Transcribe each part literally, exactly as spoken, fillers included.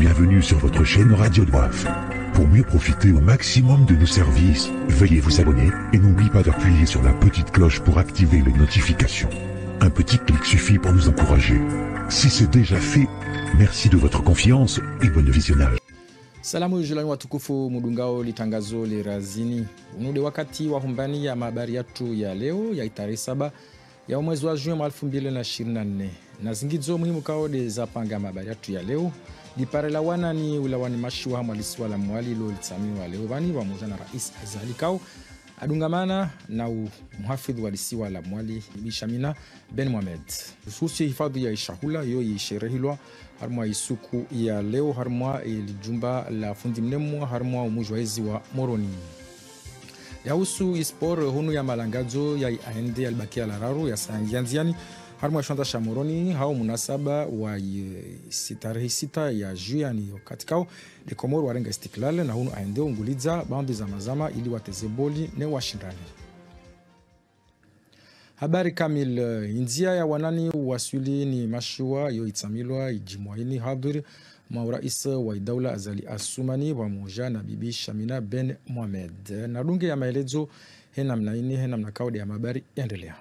Bienvenue sur votre chaîne Radio Doif. Pour mieux profiter au maximum de nos services, veuillez vous abonner et n'oubliez pas d'appuyer sur la petite cloche pour activer les notifications. Un petit clic suffit pour nous encourager. Si c'est déjà fait, merci de votre confiance et bon visionnage. Salamu julani watukufu mudungao litangazo lirazini. Unude wakati wa humbani ya mabari yetu ya leo ya tarehe saba ya mwezi wa Juni elfu mbili na ishirini na nne. Na zingizo muhimu kaode za panga mabari yetu ya leo. Liparela wana ni ulawani mashiwa mwalisiwa la mwali lo litami wa leo bani wa moja na rais Azali Kao. Adungamana na muhafidhu walisiwa la mwali Bishamina Ben Mohamed. Ususi hifadhi ya Ishahula yo yisherehilwa harmwa isuku ya leo harmwa ilijumba la fundi mnemu harmwa umujwaizi wa Moroni. Ya usu ispor hunu ya malangazo ya aende albakia la raru ya sangianziani harmwa shanda sha Moroni hao munasaba wa tarehe sita ya Juni katikao de Komoro warenga Istiklal na hunu aende unguliza bandi za mazama ili watezeboli ne washindani. Habari kamil. India ya wanani wasuli ni mashua yo itamilwa ijimwaini hadhuri maurais wa daula Azali Asumani wa moja na bibi Shamina Ben Mohamed. Na runge ya maelezo hena mnaini hena mnakaudi ya mabari endelea.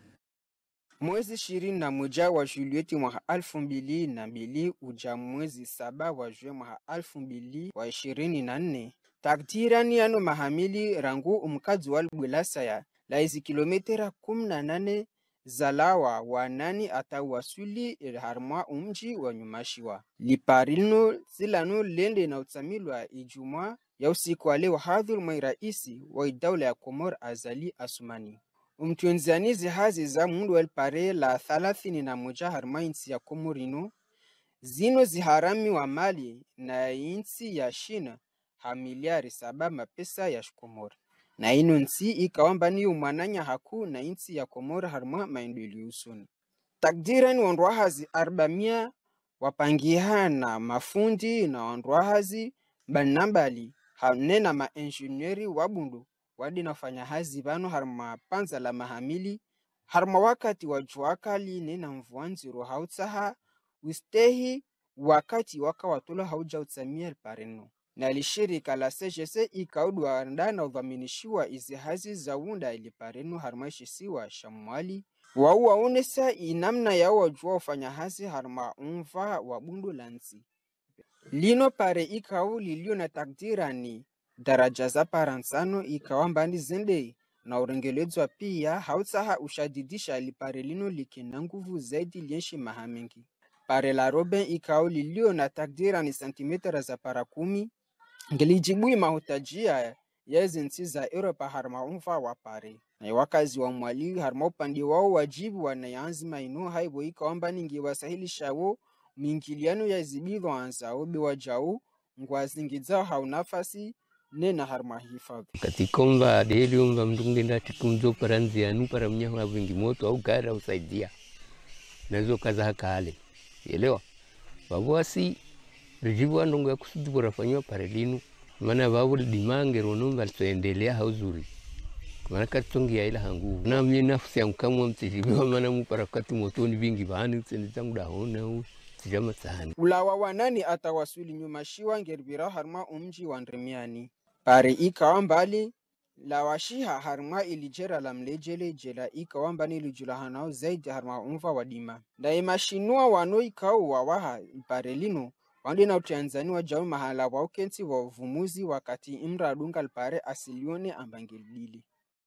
Mwezi ishirini na moja wa Julieti mwaka elfu mbili na mbili uja mwezi saba wa Juni mwaka elfu mbili wa ishirini na nne. Takdirani ano mahamili rangu umkazi walbwelasa ya laizi kilometera kumi na nane zalawa wanani atawasuli harmwa umji wa nyumashiwa. Liparino zilano lende na utsamilwa ijumwa ya usiku wa leo hadhul mairaisi wa idaula ya Komor Azali Asumani. Umtuenzianizi hazi za mundu elpare la thalathini na moja harma insi ya Komorino zino ziharami wa mali na insi ya Shina hamiliari saba mapesa ya Komor. Na ino nsi ikawamba ni umananya haku na insi ya Komor harma mainduli usuni. Takdirani wandwahazi arbamia wapangiha na mafundi na wandwahazi banambali hanena maengineeri wabundu wadi nafanya hazi bano harma panza la mahamili harma wakati wa juakali nena mvuanziro hautsaha wistehi wakati waka watula hauja utsamia elpareno. Na lishirika la C G C ikaudwa ndana udhaminishiwa izi hazi za unda ilipareno harmaishisiwa shamwali wauwa unesa inamna ya wajua ufanya hazi harma umva wabundu lanzi. Lino pare ikau lilio na takdirani daraja za paransano ikawambani zende na urengelezwa pia hautsaha ushadidisha lipare lino likina nguvu zaidi lienshi mahamengi. Pare la Robin ikau lilio na takdirani santimetera za parakumi ngilijibui mahutajia ya zinsi za Europa harma umfa wa pare. Na wakazi wa mwali harma upandi wao wajibu wanayanzi maino haibo ikawamba ningi wasahili shawo mingiliano ya zibido anza obi wajau ngwazingiza haunafasi nena harma hifadhi. Katikomba deliumba mtungi ndati kumzo paranzi anu para mnyahu wingi moto au gari au saidia. Nazo kaza hakale. Elewa. Babu asi rijibu andongo ya kusudi kurafanywa parelinu. Mana babu dimange ronumba tuendelea hauzuri. Mana katongi ya ila hangu. Na mimi nafsi ya mkamwa mtijibiwa mana muparakati motoni vingi bahani usenditangu dahona u. Tijama sahani. Ulawa wanani atawasuli nyumashiwa ngerbira harma umji wa Ndremiani. Pare ikawambali la washiha harma ilijera la mlejele jela ikawambani ilijulahanao zaidi harma umfa wadima. Da imashinua wano ikau wawaha pare lino wandi na utianzani wa jau mahala wa ukensi wa uvumuzi wakati imra dunga lpare asilione ambangilili.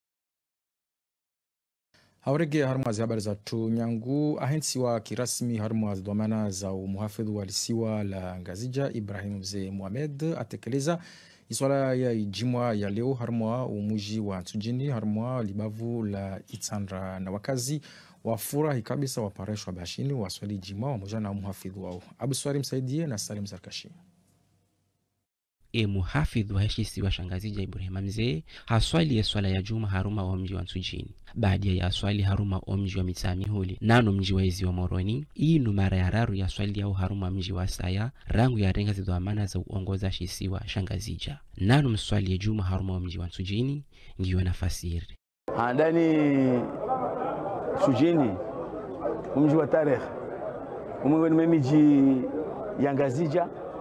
Haurege harma za habari za tunyangu ahensi wa kirasmi harma za domana za umuhafidhu walisiwa la Ngazija Ibrahim Mzee Mohamed atekeleza iswala ya ijimwa ya leo harma umuji wa Tujini harma libavu la Itsandra na wakazi wafura hikabisa wapareshwa bashini waswali ijimwa wamoja na umuhafidhu wao. Abu Swari Msaidie na Salim Zarkashi. E muhafidhu hashisi wa Shangazija Ibrahim Mzee haswali ya swala ya juma haruma wa mji wa Tujini. Baada ya swali haruma wa mji wa Mitami huli nano mji wa Ezi wa Moroni inu mara ya raru ya swali ya haruma mji wa Saya rangu ya renga zido amana za uongoza shisi wa Shangazija. Nano mswali ya juma haruma wa mji wa Tujini ngiwa nafasiri. Andani Tujini mji wa tarehe umwe mji ya Ngazija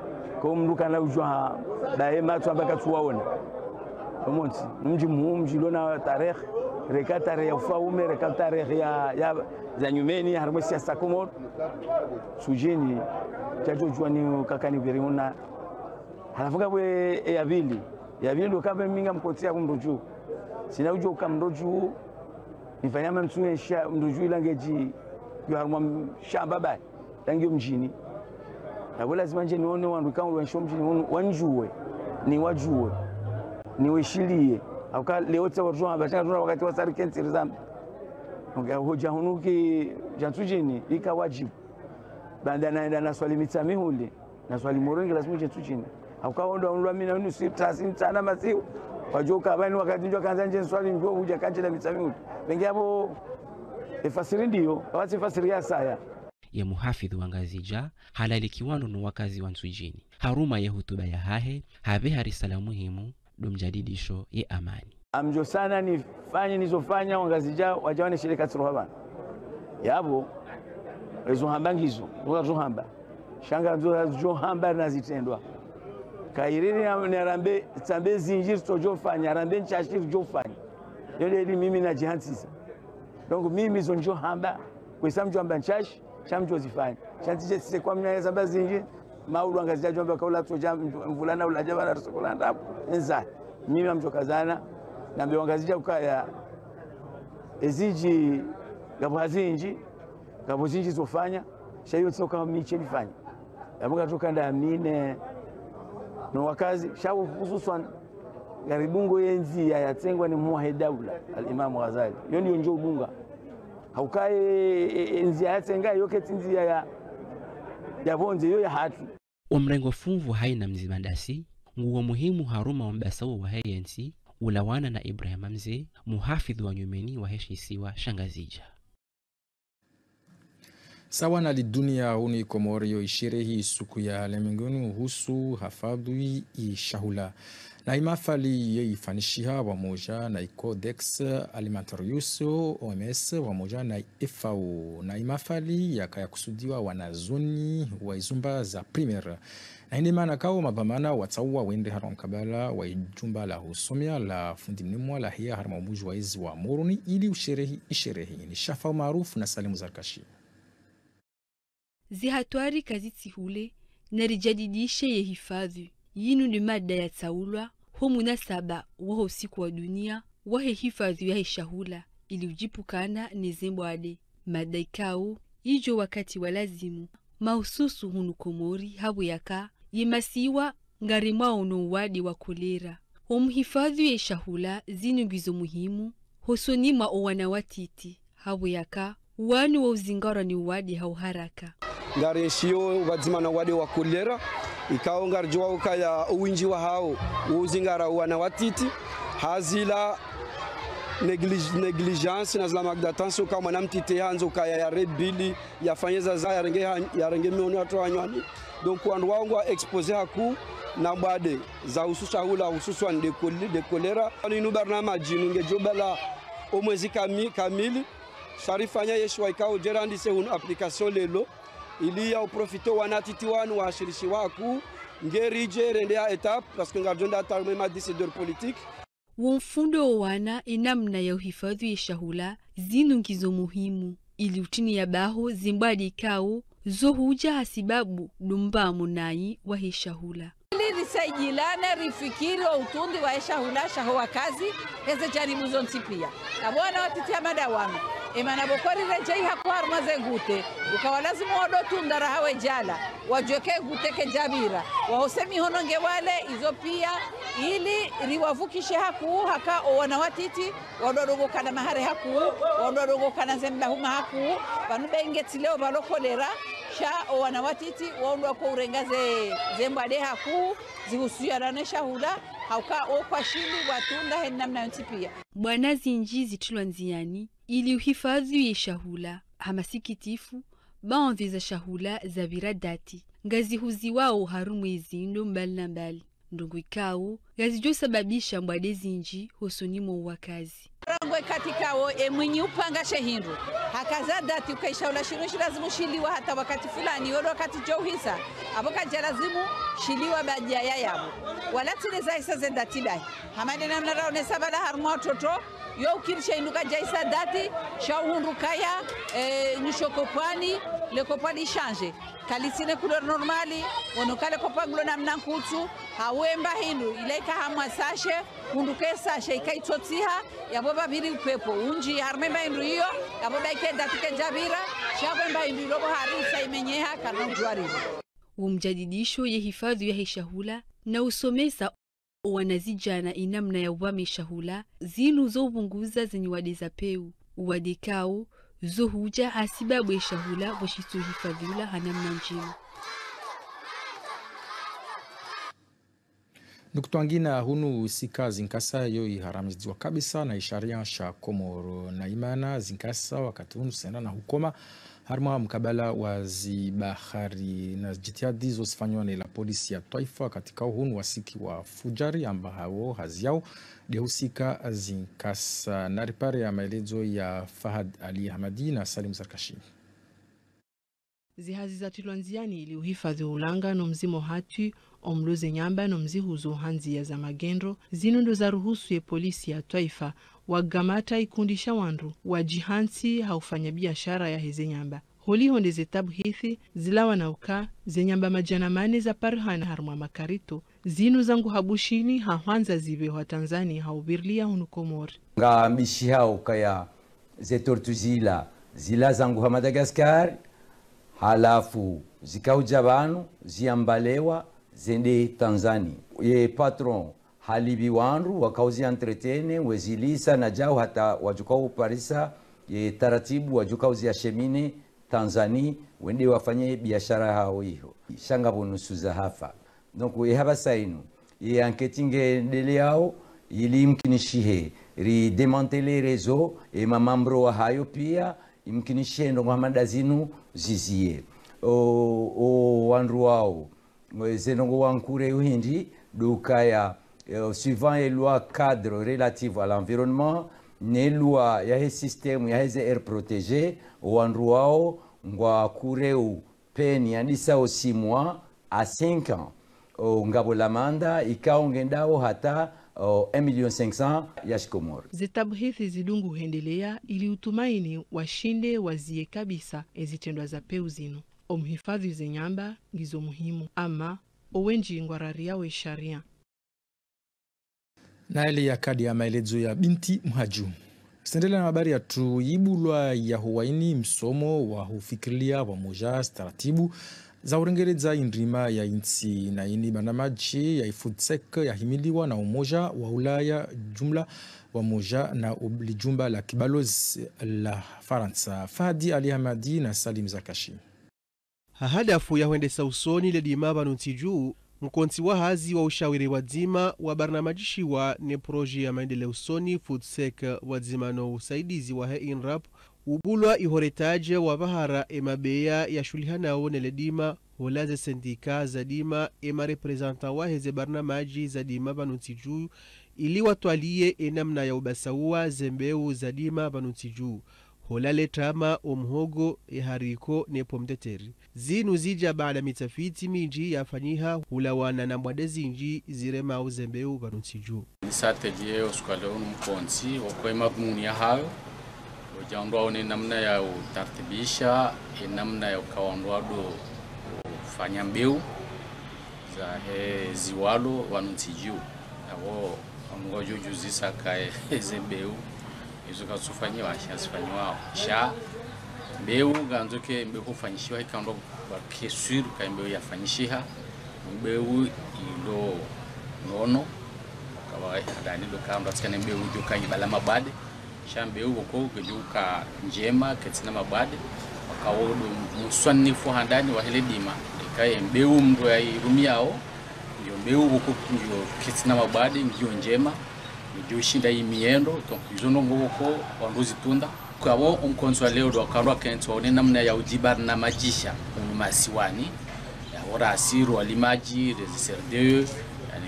kwa mndu kana ujwa bae matu ambaka tuwaona omonti mji mu mji lona tarehe reka tarehe ya ufaume reka tarehe ya ya za nyumeni harimo siasa komor sujini chacho jwa ni kakani biriona halafuka bwe ya bili ya bili ndo kama minga mkotia kumdoju sina ujo kamdoju nifanyama mtune sha mdoju ilangeji yo harimo shamba bai tangi mjini na lazima nje nione wandu kama wansho mjini wanjue ni wajue ni wishilie aka leo tsawarjo abatanga tuna wakati wa sari kenti rizambi nga hoja hunuki jantujini ika wajibu banda naenda na swali mitamihuli na swali moringi lazima jantujini aka onda onwa mina unu si tasi sana masiu wajoka bani wakati njo kanza nje swali njo huja kanje na mitamihuli bengi hapo efasiri ndio awati fasiri ya saya ya muhafidhi wa Ngazija halali kiwano no wakazi wa Nsujini haruma ya hutuba ya hahe habe harisala muhimu domjadidisho ye amani amjo sana nifanye nizofanya Ngazija wajawane shirika tsirohaba yabo ezo hambangizo zo hamba shanga zo hamba nazitendwa kairiri na rambe tsambe zinjiri tojofanya rambe nchashiri jofanya yole ili mimi na jihansisa donc mimi zo njo hamba kwesa mjomba nchashi chamjo zifanya chantije sise kwa mnyaweza bazinji maulu Ngazija jomba kaula toja mvulana ulajaba na sokola ndapo enza mimi amjokazana na mbe Ngazija ukaya eziji gabazinji gabazinji zofanya shayo tsoka miche lifanya yamuka tokanda amine no wakazi shawo hususan garibungo yenzi ya yatengwa ni muwahidaula al-Imam Ghazali yoni njo bunga haukae enzi yatenga yoke nzia ya ya bonze yo ya hatu omrengo funvu haina mzimandasi nguo muhimu haruma ombasawo wa hayensi ulawana na Ibrahim Mzee muhafidhi wa nyumeni wa heshisiwa Shangazija sawa na lidunia huni Komorio ishirehi siku ya lemengoni uhusu hafadhi ishahula na imafali yeifanishiha wamoja na Codex Alimentarius O M S wamoja na F A O na imafali yakayakusudiwa wanazoni wa izumba za primaire na hindi maana kao mabamana watsawa wende haram kabala wa ijumba la husomia la fundi mnimwa la hiya harma umuji wa izi wa Moroni ili usherehi isherehi ni shafa maarufu na Salimu Zarkashi zihatwari kaziti hule na rijadidishe ye hifadhi yinu ni mada ya tsaulwa ho munasaba wa usiku wa dunia wa hifadhi ya shahula ili ujipukana nezembo ade mada ikao ijo wakati wa lazimu mahususu hunu Komori habu yaka yemasiwa ngarimwa ono wadi wa kolera hom hifadhi ya shahula zinu gizo muhimu hosoni ma owana watiti habu yaka wanu wa uzingara ni wadi hau haraka ngari shio wadzima na wadi wa kolera ikao ngarjwa ukaya uwinji wa hao uzingara wana watiti hazila negligence na zla magdatanso kama namtite hanzo kaya ya red bill ya fanyeza za ya renge ya renge mioni watu wanywani donc wandu wangu expose haku na bade za ususa hula ususwa de kolera de kolera ni nubarnama jinunge jobala omwezi kami kamili sharifanya yeshwa ikao jerandi se un application lelo ili ya profito wanatiti wanu wa shirishi waku ngerije rendea etape parce que ngarjonda tarme ma décideur politique wonfundo wana inamna ya uhifadhi ya shahula zinu ngizo muhimu ili utini ya baho zimbadi kao zohuja hasibabu dumba munai wa heshahula ili risajilana rifikiri wa utundi wa heshahula shaho wa kazi heze jaribu zonti pia na bwana watitia madawano emana bokori rejei hakuharu maze gute ukawalazimu wadotu ndara hawe jala wajweke gute ke jabira wahosemi hononge wale izo pia ili riwavukishe haku haka o wanawatiti wadodogo kana mahare haku wadodogo kana zemba huma haku vanubengeti leo balokolera sha o wanawatiti waondwa kwa urengaze zembade haku zihusuyana shahula hauka o kwa shindi watunda hennamna yonti pia bwana zinjizi tulwa nziani ili uhifadhi ya shahula hamasikitifu baonvi za shahula za viradati ngazi huzi wao harumu izindo mbali na mbali ndungu ikau gazijo sababisha mbwade zinji hosonimo wakazi rangwe katika wo e mwinyi upanga shehindu hakaza dati ukaishaula shino shilazimu shiliwa hata wakati fulani yodo wakati johisa aboka jalazimu shiliwa bajaya yabo wala tileza isa zendati bai hamade namna raone sabala harmo toto yo ukirisha induka jaisa dati shauhundu kaya e, nishokopwani le kopwani change kalisine couleur normali onokale kopanglo namna nkutsu hawemba hindu ilaika hamwa sashe hunduke sashe ikaitsotsiha yabo babiri upepo unji harmemba hindu hiyo yabo baike datike jabira shabemba hindu lobo harisa imenyeha kana jwari umjadidisho ye hifadhi ya hishahula na usomesa wanazijana inamna ya wame shahula zinu zo ubunguza zenye wadeza peu uwadekao zo huja hasibabu ya shahula washitu hifadhiula hanamna njima. Nukutwangina hunu sika zinkasa yo iharamizwa kabisa na isharia sha Komoro na imana zinkasa wakati hunu sena na hukoma harma mkabala wa zibahari na jitihadi zosifanywa na la polisi ya taifa katika hunu wasiki wa fujari amba hao haziao dehusika zinkasa na ripare ya maelezo ya Fahad Ali Hamadi na Salim Sarkashi. Zihazi za tulwanziani ili uhifadhi ulanga no mzimo hatu omloze nyamba no mzihuzo hanzi ya za magendo zinundo za ruhusu ya polisi ya taifa wagamata ikundisha wandu wajihansi haufanya biashara ya heze nyamba holi honde zetabu hithi zilawa na uka zenyamba majana mane za parhana harumwa makarito zinu zangu habushini hawanza zive wa Tanzania haubirlia hunu Komori nga mbishi hao kaya ze tortuzila zila zangu ha Madagascar halafu zikauja banu ziambalewa zende Tanzania ye patron halibi wanru wakauzi entretene wezilisa na jao hata wajukau parisa ye taratibu wajukau ziashemine Tanzania wende wafanye biashara hao hiyo shanga bonusu za hafa donc ye haba sainu ye enquêtinge ndele yao ili mkinishihe ri démanteler réseau et mamambro wa hayo pia imkinishe ndo Muhammad zinu zizie o o wanru wao zenongo wankure uhindi dukaya uh, suivant les lois cadres relatives à l'environnement ne loi ya he système ya he air protégé wanru wao ngwa kureu peni andisa o six mois à cinq ans o ngabo lamanda ikaongendao hata uh, un million cinq cents ya Komoro. Zetabu hithi zidungu hendelea ili utumaini washinde wazie kabisa ezitendwa za peu zinu. Omhifadhi zenyamba ngizo muhimu ama owenji ngwarari yawe sharia. Na ile ya kadi ya maelezo ya binti Mhaju. Sendele na habari ya tuibulwa ya Huwaini msomo wa hufikiria wa moja staratibu za urengereza indrima ya insi na ini banamaji ya ifudsek ya himiliwa na umoja wa Ulaya jumla wa moja na ublijumba la kibalozi la Faransa. Fahadi Ali Hamadi na Salim Zakashi. Hahadafu ya huendesa usoni le dimaba nuntiju mkonti wa hazi wa ushawiri wadzima wa barnamajishi wa ne proji ya maendele usoni Foodsec wadzima no usaidizi wa he inrap ubulwa ihoretaje wa bahara emabeya ya shulihanao neledima holaze sendika za dima ema reprezentant wa heze barnamaji za dima banuntiju ili watwalie enamna ya ubasaua zembeu za dima banuntiju holale trama omhogo ehariko nepo mteteri zinu zija baada mitafiti minji yafanyiha hulawana na mwade zinji zirema uzembeu banuntiju nisateliye oskwalo mkonsi okwema muni ya hayo ujandwa one namna ya utartibisha namna ya ukawandoa do fanya mbeu za he ziwalo wanuntiju abo ngojo juzisa kae zembeu izo kasufanywa ashasifanywa sha mbeu ganzoke mbeu kufanyishwa ikando bakesuru ka mbeu yafanyishiha mbeu ilo nono kawa hadani do kando tsikane mbeu joka ibala mabade sha mbeu ko kujuka njema katina mabade wakawodo muswanifu handani wa heledima ikaye mbeu mndo ya irumiao ndio mbeu ko ndio katina mabade ndio njema ndio shinda imiendo izono ngoko wanduzi tunda kwabo umkonso leo do karwa kento ne namna ya ujibar na majisha masiwani ya ora asiru alimaji reserde yani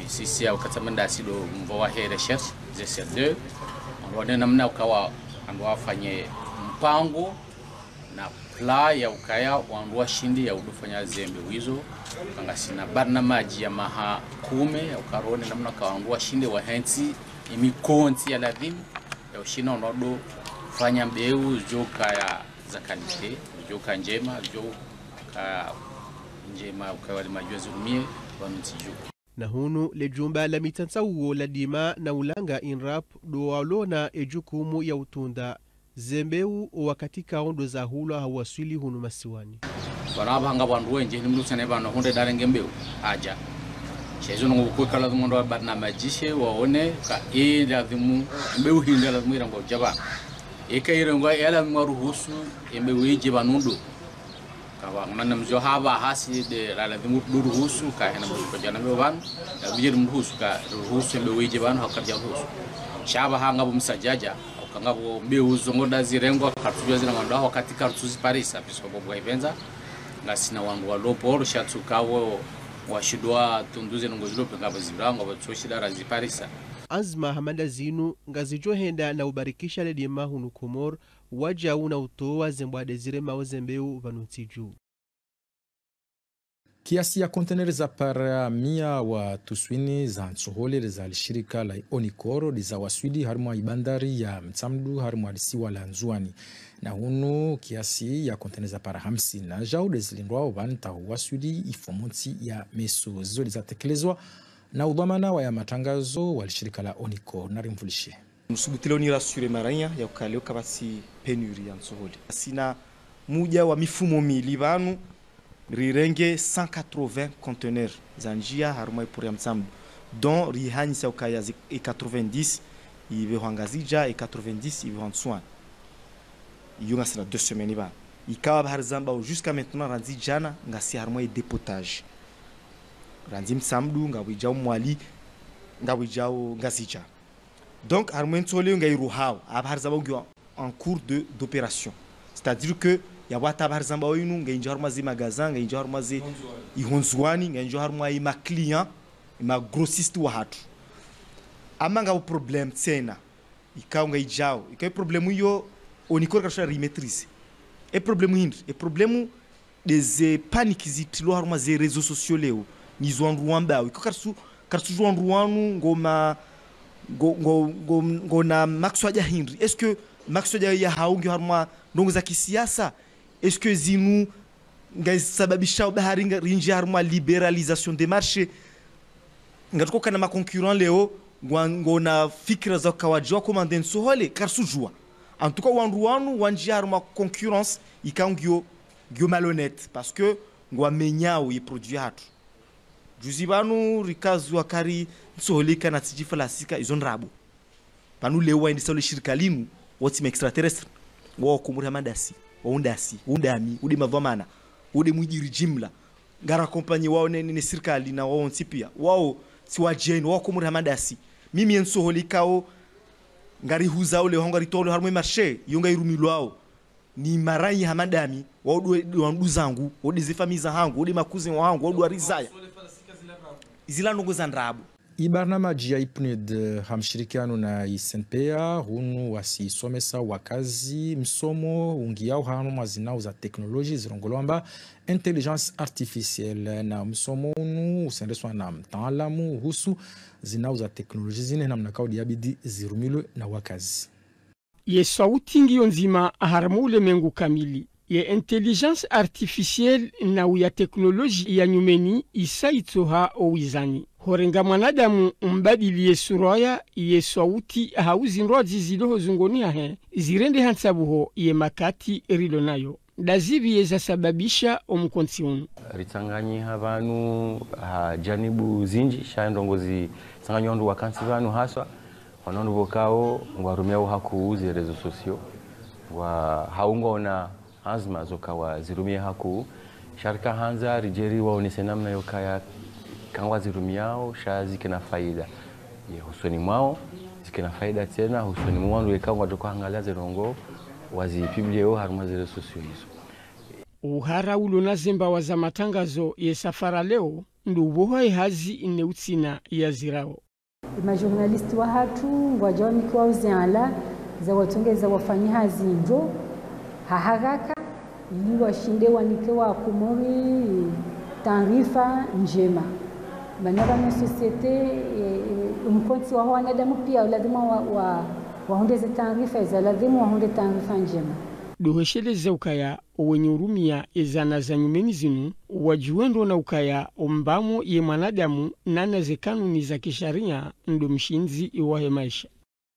sisi au katamanda sido mvoa he recherche zesede ndo namna ukawa ndo afanye mpango na pla ya ukaya wandu shindi ya udufanya zembe wizo kangasina barna maji ya maha kume ya ukarone namna kawandu shindi wa hensi imikonti ya ladhimu ya ushina ndo fanya mbeu joka ya zakalite joka njema joka njema ukawali majua zurumie wa mtiju na hunu le jumba la mitantsauo la dima na ulanga inrap do walona ejukumu ya utunda zembeu wakatika ondo za hula hawaswili hunu masiwani baraba hanga bandu wenje ni mlusane bana honde darenge mbeu aja shezo ngo kukala mundo barna majishe waone ka e lazimu mbeu hinda lazimu irango jaba ekairango ela maruhusu mbeu ije banundo kawa mana mjo haba hasi de lazimu ruhusu ka hena mjo jana mbeu ban da bijir ruhusu ka ruhusu mbeu ije ban hakarja ruhusu shaba hanga bumsajaja kangabo mbeu zongo da zirengo kartuja zina manda wakati kartuzi parisa pisko bobo ivenza ngasina wangu wa lopo shatsu kawo washidwa tunduze ngozilo ngabo zibrango batsoshida razi parisa azma hamanda zinu ngazijohenda na ubarikisha le dima hunu komor waja una utoa zembwade zire mao zembeu vanuntiju kiasi ya konteneri za para mia wa tuswini za nsohole za shirika la Onikoro za waswidi harumwa ibandari ya Mtsamdu harumwa lisiwa la Nzuani na hunu kiasi ya konteneri za para hamsini na jaude zilindwa wanta waswidi ifomonti ya meso zoli za tekelezwa na udhamana wa ya matangazo wa shirika la Onikoro na rimfulishe msubutilo ni rasure maranya ya ukaleo kabasi penuri ya nsohole sina muja wa mifumo milibanu rirenge cent quatre-vingts conteneurs zanjia harumai pour Mtsamdu dont rihani sa ukaya e quatre-vingt-dix ibe hangazija e quatre-vingt-dix ibe hanswan yunga sina deux semaines ba ikawa bahar zamba jusqu'à maintenant ranzi jana ngasi harumai dépotage ranzi Mtsamdu ngabijao mwali ngabijao ngazija donc harumai ntole ngairu hawo abahar zamba en cours de d'opération c'est-à-dire que ya wata bahar zamba oyinu ngenjo haruma zi magazin ngenjo haruma zi ihonzwani ngenjo haruma ima client ima grossiste wa hatu amanga o problem tsena ikaw ngaijao ikay problemu yo Onikoro kasha rimetrice e problemu hindi e problemu des paniques zitilo haruma zi réseaux sociaux leo nizo andruamba iko karsu karsu jo andruanu ngoma ngo ngo ngo na maxwaja hindi est-ce que maxwaja ya haungi haruma ndongo za kisiasa est-ce que zinu ngasababisha bahari rinji haruma libéralisation des marchés ngatuko kana ma concurrent leo ngona fikra za kawajwa komande nsohole karsujwa en tout cas wandu wanu wanji haruma concurrence ikangyo gyo malhonnête parce que ngwa menyao ye produit hatu juzi banu rikazu akari nsohole kana tijifala sika izonrabo banu lewa indisole shirika linu woti extraterrestre wo kumuri mandasi undasi undami udi mavamana udi mwijiri jimla ngara kompanyi wao ne ni serikali na wao nsipia wao si wajeni wao kumuri mandasi mimi ensoholikao ngari huza ule hongari tolo harmo marché yonga irumilwao ni maranyi hamadami wao wandu zangu odi zifamiza hangu odi makuzi wangu odi warizaya izila ndongo za ndrabu Ibarnamaji ya I P N U D hamshirikiano na I S N P A hunu wasisomesa wakazi msomo ungiao hanu mazinao za teknoloji zirongolomba intelligence artificielle na msomo unu usendeswa na mtaalamu husu zinao za teknoloji zine na mnakao diabidi zirumilwe na wakazi. Ye sauti ngiyo nzima haramule mengu kamili. Ye intelligence artificielle na uya teknoloji ya nyumeni isaitoha owizani. Horenga mwanadamu mbadili ye suraya ye sauti hauzi nrozi zidoho zungoni ahe zirende hansabuho ye makati rilo nayo. Dazivi ye za sababisha omukonsi unu. Ritanganyi habanu ha janibu zinji shaendongozi tanganyi wandu wakansi vanu haswa wanondu vokao warumia uhaku uzi rezo sosio wa haungo na azma zokawa zirumia haku sharika hanza rijeri waonese namna yokaya kangwa zirumiao sha zikina faida ye husoni mwao zikina faida tena husoni mwandu wekangwa toko hangalia zirongo wazipiblio haruma zile sosio hizo. Uhara ulo na zemba waza matangazo ye safara leo ndubohoe hazi ineutsina ya zirao. Majournalisti wa hatu wajoni kwa uziala za watongeza wafanyi hazi njo haharaka ili washinde wanike wa Komori taarifa njema. Manara na societe mkonti wa wanadamu pia lazima wa, wa wahondeze taarifa za lazima wahonde taarifa njema. Dohesheleze ukaya wenye urumia ezana za nyumeni zinu wajuendo na ukaya ombamo ye mwanadamu nana ze kanuni za kisharia ndo mshinzi iwahe maisha.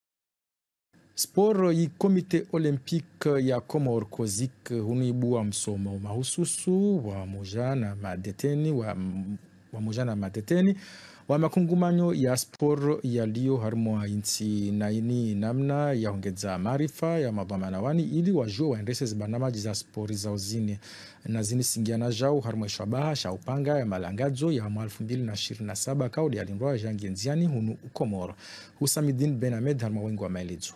Sport yi komite olympique ya Komor Kozik hunuibua msomo mahususu wa moja na madeteni wa, wa moja na madeteni wa makungumanyo ya sport yaliyo harimo inti na ini namna ya ongeza maarifa ya mabamana wani ili wajue waendeshe zibanamaji za sport za uzini na zini singiana jao harimo shabaha shaupanga ya malangazo ya mwaka elfu mbili na ishirini na saba kaudi ya lindwa jangi nziani hunu Komoro. Husamidin Ben Ahmed harimo wengu wa maelezo.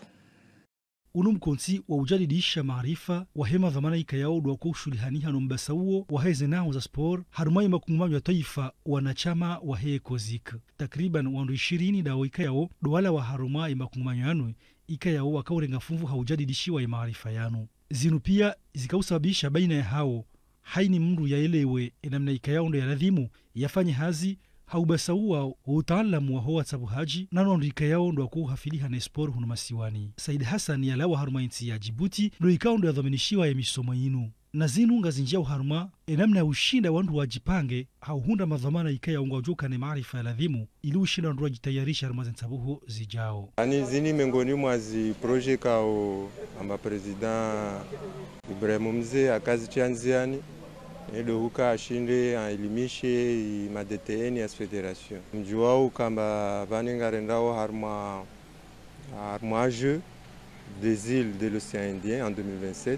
Unu mkonsi wa ujadidisha maarifa wa hema dhamana ikayao dwa kwa ushulihani hano mbasa uo wa heze nao za sport harumai makungumanyo ya taifa wanachama wa hee Kozik. Takriban wandu ishirini dawa ikayao doala wa harumai makungumanyo yano ikayao wakaurenga funvu haujadidishiwa ya maarifa yano. Zinu pia zikausababisha baina ya hao haini mndu ya elewe enamna ikayao ndo ya ladhimu yafanye hazi haubasa uwa utaalamu wa hoa tabu haji na nondika yao ndo waku hafiliha na sport hunu masiwani. Said Hassan ya lawa haruma inti ya Djibouti ndo ikao ndo ya dhomenishiwa ya misomo inu. Na zinu nga zinjia uharuma enamna ya ushinda wandu wajipange hauhunda madhamana ikaya unga ujuka ne maarifa ya ladhimu ili ushinda ndo wajitayarisha haruma zintabuhu zijao. Ani zini mengoni mwazi proje kao amba President Ibrahim Mzee akazi chanziani edo huka ashinde ailimishe madeteni ya federation. Mjuao kamba vanengarendao harma harma jeu des îles de l'océan Indien en deux mille vingt-sept.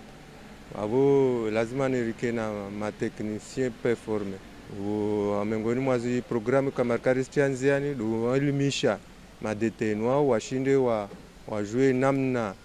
Avo lazima nirike na ma technicien performe. O mengoni mwazi programu kama Kristianziani do ailimisha madeteni wao washinde wa wajue namna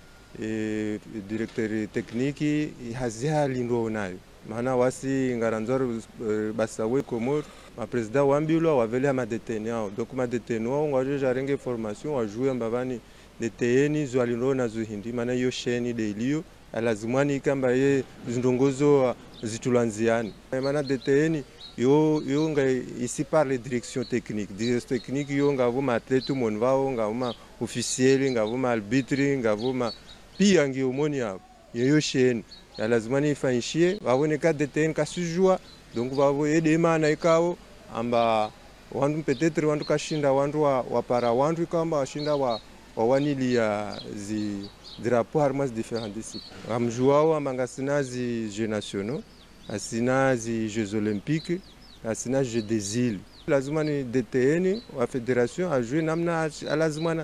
e directeur technique hazia lindo nayo. Mana wasi ngaranzor basawe Komor ma president wambilo wavele ma deteni yao donc ma deteni wao ngaje jarenge formation wajue mbavani deteni zwalino na zuhindi mana yo sheni de ilio alazimani kamba ye zindongozo zitulanziani mana deteni yo yo nga ici par les directions techniques direction technique yo ngavo ma athlete mon vao ngavo ma officiel ngavo ma arbitre ngavo ma pia ngi omoni hapo yo sheni ya lazima ni ifanyishie wawone ka deteni kasujua donc wavo ede mana ikao amba wandu peut-être wandu kashinda wandu wa, wa para wandu kamba washinda wa wawanili ya zi drapeau harmas différents disciplines amjuao amanga sina zi jeux nationaux asina zi jeux olympiques asina jeux des îles lazima ni deteni wa federation a jouer namna lazima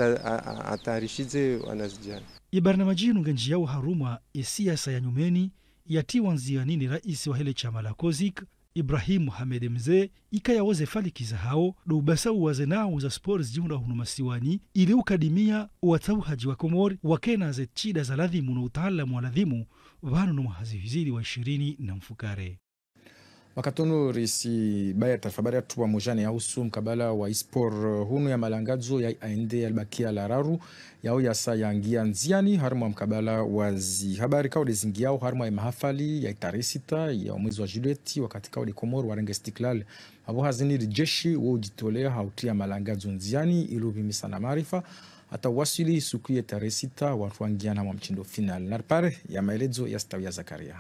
atarishize wanasijana. Ibarnamajinu nganji yao haruma ya siasa ya nyumeni yatiwa nziani ni raisi wa hele chama la Kozik Ibrahim Mohamed Mzee ikaya waze falikiza hao do ubasa uwaze nao za sports jiunda hunu masiwani ili ukadimia uwatabu haji wa Komori wakena ze chida za ladhimu na utaalamu wa ladhimu vanu na mahazivizili wa ishirini na mfukare. Wakatono risi baya tafabari ya tuwa mojane ya husu mkabala wa ispor hunu ya malangazo ya aende ya albakia la raru yao ya sa ya ngia nziani harma mkabala wazi habari kao de zingiao harma ya mahafali ya itaresita ya umwezi wa Julieti wakati kao de Komoro warenge stiklal abo hazini jeshi wa ujitolea hauti ya malangazo nziani ilu bimisa na marifa hata wasili suku ya itaresita watu wangiana wa mchindo final narpare ya maelezo ya Stawia Zakaria.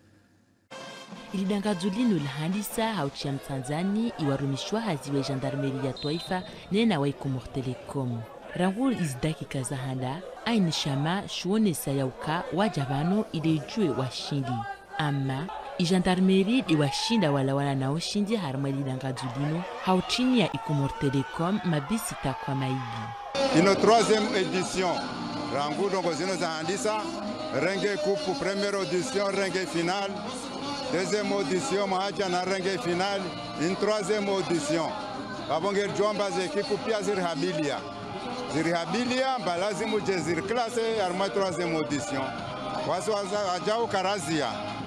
Ilidangazulino lahandisa hauti ya Mtanzani iwarumishwa haziwe gendarmeri ya Taifa nena wa Komor Telecom. Rangul izdaki kazahanda aini shama shuone sayauka wajabano idejue washindi. Ama ijandarmeri di washinda wala wala na oshindi harma ilidangazulino hautini ya Komor Telecom mabisi takwa maigi. Ino troisième édition Rangul dongo zino zahandisa renge coupe première audition renge finale. Deuxième audition, Mahacha na renge finale, une troisième audition. Babongel Jomba zekipu pia zirihabilia. Zirihabilia, balazimu je zirklase, arma troisième audition. Wasu ajao karazia.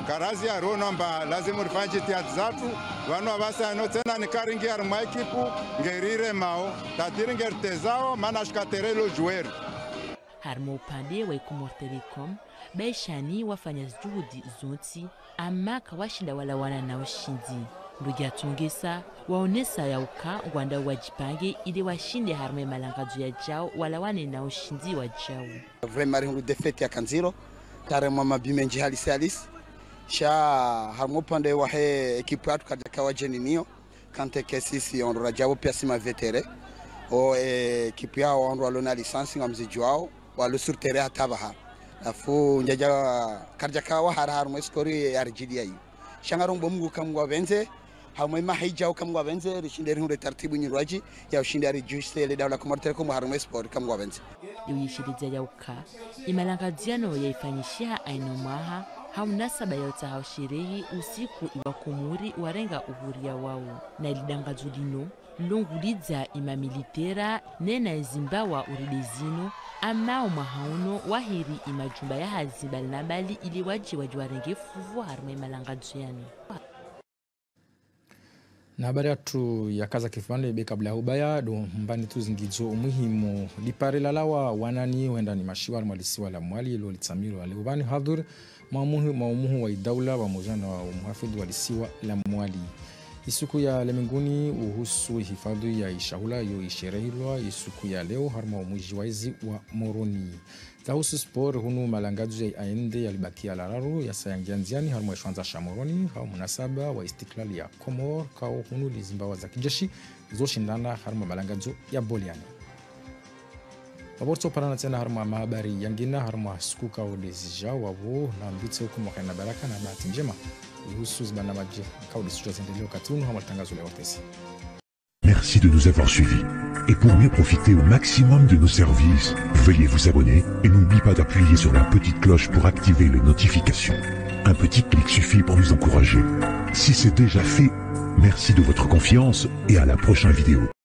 karazi arona mba lazima rifanye jitihada zatu vanu avasa no tena nikaringi ar maikipu ngerire mao tatiri ngertezao maana shikaterelo joueur harmo upande wa Ecomor Telecom baishani wafanya juhudi zonti ama kawashinda wala wana na ushindi ndugia tungesa waonesa ya uka wanda wajipange ili washinde harme malangazo ya jao wala wane na ushindi wa jao vraiment ringu defete ya kanziro tare mama bimenji halisi halisi sha harmo pande wa he ekipu yatu kaja kawa jeninio kante kesisi onro rajabo pia sima vetere o ekipu yao onro alona lisansi ngamzi juao walu surtere hatabaha afu njaja karja kawa har harmo skori arjidi ayu shangarong bomu kamwa benze hamwe mahija kamwa benze rishinde ringu taratibu nyirwaji ya ushinde ari juice le dawla komortere ko harmo sport kamwa benze yoyishiriza ya uka imalangaziano yaifanyishia aino mwaha haunasaba ya utahau sherehi usiku iwakumuri warenga uhuria wao na ilidangazo lino longuliza ima militera nena zimbawa uridezino ama umahauno wahiri ima jumba ya hazibali na bali ili waji wajiwarenge fuvu harma imalangazo yani. Na habari yatu ya kaza kifande be kabla ubaya do mbani tu zingizo umuhimu lipare lalawa wanani wenda ni mashiwa malisiwa la mwali ilo litsamiro wale ubani hadhur maumuhu maumuhu wa idawla wa mojana wa umuhafidhu walisiwa la mwali isuku ya leminguni uhusu hifadhi ya ishahula yo isherehilwa isuku ya leo harma umuji waizi wa Moroni zahusu sport hunu malangazo ya aende yalibakia lararu ya sayangianziani harma ishwanza shamoroni hao munasaba wa istiklali ya Komor kao hunu lizimbawa za kijeshi zoshindana harma malangazo ya Boliani Waborto parana tena harma mahabari yangina harma siku kao lezija wawo na mbitse huku mwakana baraka na bahati njema Merci de nous avoir suivis. Et pour mieux profiter au maximum de nos services, veuillez vous abonner et n'oubliez pas d'appuyer sur la petite cloche pour activer les notifications. Un petit clic suffit pour nous encourager. Si c'est déjà fait, merci de votre confiance et à la prochaine vidéo.